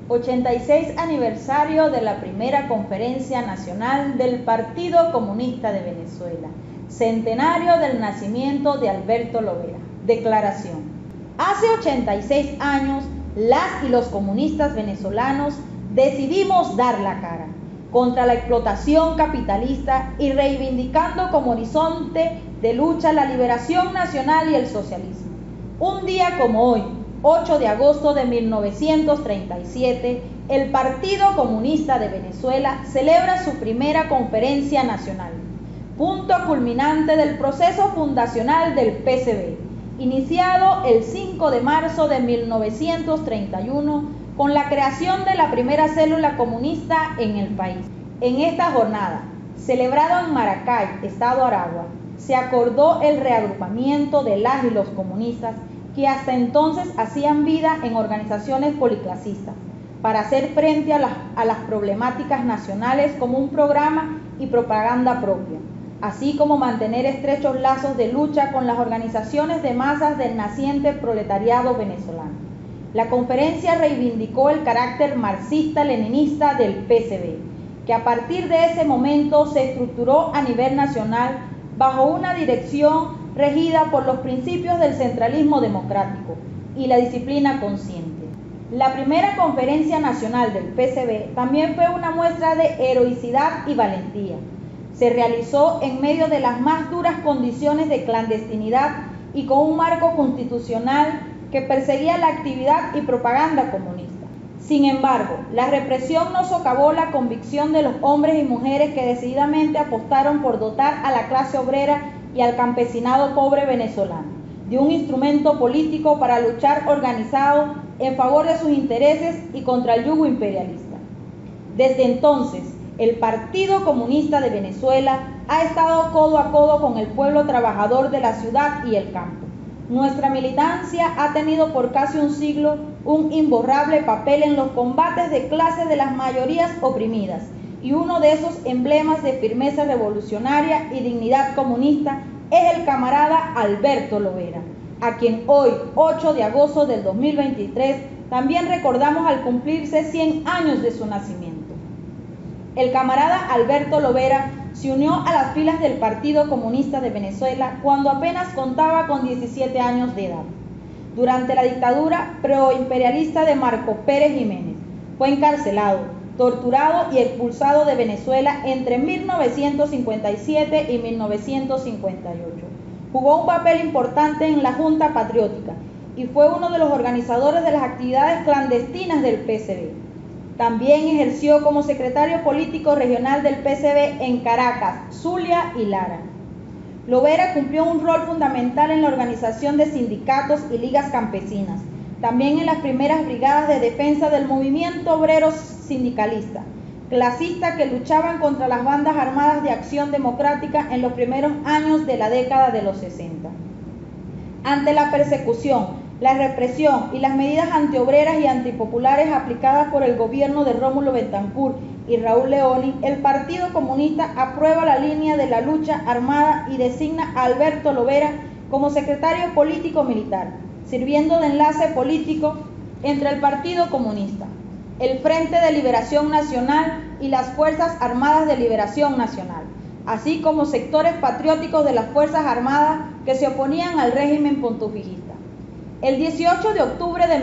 86 aniversario de la primera Conferencia Nacional del Partido Comunista de Venezuela. Centenario del nacimiento de Alberto Lovera. Declaración. Hace 86 años, las y los comunistas venezolanos decidimos dar la cara contra la explotación capitalista y reivindicando como horizonte de lucha la liberación nacional y el socialismo. Un día como hoy, 8 de agosto de 1937, el Partido Comunista de Venezuela celebra su primera conferencia nacional, punto culminante del proceso fundacional del PCB, iniciado el 5 de marzo de 1931 con la creación de la primera célula comunista en el país. En esta jornada, celebrada en Maracay, Estado Aragua, se acordó el reagrupamiento de las y los comunistas que hasta entonces hacían vida en organizaciones policlasistas para hacer frente a las problemáticas nacionales como un programa y propaganda propia, así como mantener estrechos lazos de lucha con las organizaciones de masas del naciente proletariado venezolano. La conferencia reivindicó el carácter marxista-leninista del PCB, que a partir de ese momento se estructuró a nivel nacional bajo una dirección regida por los principios del centralismo democrático y la disciplina consciente. La primera conferencia nacional del PCB también fue una muestra de heroicidad y valentía. Se realizó en medio de las más duras condiciones de clandestinidad y con un marco constitucional que perseguía la actividad y propaganda comunista. Sin embargo, la represión no socavó la convicción de los hombres y mujeres que decididamente apostaron por dotar a la clase obrera y al campesinado pobre venezolano de un instrumento político para luchar organizado en favor de sus intereses y contra el yugo imperialista. Desde entonces, el Partido Comunista de Venezuela ha estado codo a codo con el pueblo trabajador de la ciudad y el campo. Nuestra militancia ha tenido por casi un siglo un imborrable papel en los combates de clase de las mayorías oprimidas, y uno de esos emblemas de firmeza revolucionaria y dignidad comunista es el camarada Alberto Lovera, a quien hoy, 8 de agosto del 2023, también recordamos al cumplirse 100 años de su nacimiento. El camarada Alberto Lovera se unió a las filas del Partido Comunista de Venezuela cuando apenas contaba con 17 años de edad. Durante la dictadura proimperialista de Marcos Pérez Jiménez, fue encarcelado, torturado y expulsado de Venezuela entre 1957 y 1958. Jugó un papel importante en la Junta Patriótica y fue uno de los organizadores de las actividades clandestinas del PCB. También ejerció como secretario político regional del PCB en Caracas, Zulia y Lara. Lovera cumplió un rol fundamental en la organización de sindicatos y ligas campesinas, también en las primeras brigadas de defensa del movimiento obrero sindicalista, clasista, que luchaban contra las bandas armadas de Acción Democrática en los primeros años de la década de los 60. Ante la persecución, la represión y las medidas antiobreras y antipopulares aplicadas por el gobierno de Rómulo Betancourt y Raúl Leoni, el Partido Comunista aprueba la línea de la lucha armada y designa a Alberto Lovera como secretario político militar, sirviendo de enlace político entre el Partido Comunista, el Frente de Liberación Nacional y las Fuerzas Armadas de Liberación Nacional, así como sectores patrióticos de las Fuerzas Armadas que se oponían al régimen pontifijista. El 18 de octubre de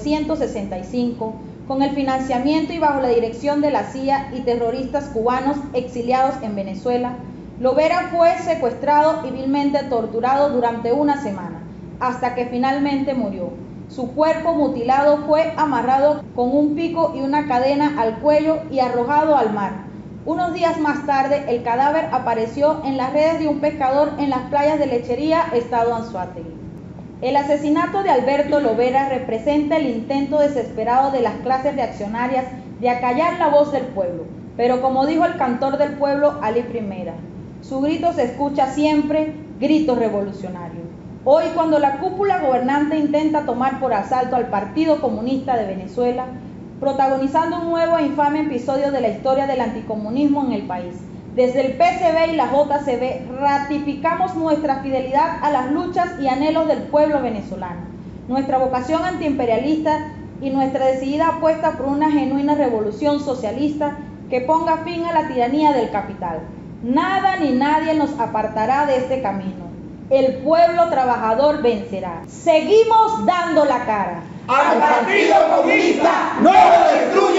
1965, con el financiamiento y bajo la dirección de la CIA y terroristas cubanos exiliados en Venezuela, Lovera fue secuestrado y vilmente torturado durante una semana, hasta que finalmente murió. Su cuerpo mutilado fue amarrado con un pico y una cadena al cuello y arrojado al mar. Unos días más tarde, el cadáver apareció en las redes de un pescador en las playas de Lechería, estado Anzoátegui. El asesinato de Alberto Lovera representa el intento desesperado de las clases reaccionarias de acallar la voz del pueblo, pero como dijo el cantor del pueblo, Alí Primera, su grito se escucha siempre, grito revolucionario. Hoy, cuando la cúpula gobernante intenta tomar por asalto al Partido Comunista de Venezuela, protagonizando un nuevo e infame episodio de la historia del anticomunismo en el país, desde el PCB y la JCB ratificamos nuestra fidelidad a las luchas y anhelos del pueblo venezolano. Nuestra vocación antiimperialista y nuestra decidida apuesta por una genuina revolución socialista que ponga fin a la tiranía del capital. Nada ni nadie nos apartará de este camino. El pueblo trabajador vencerá. Seguimos dando la cara. ¡Al Partido Comunista no lo destruye!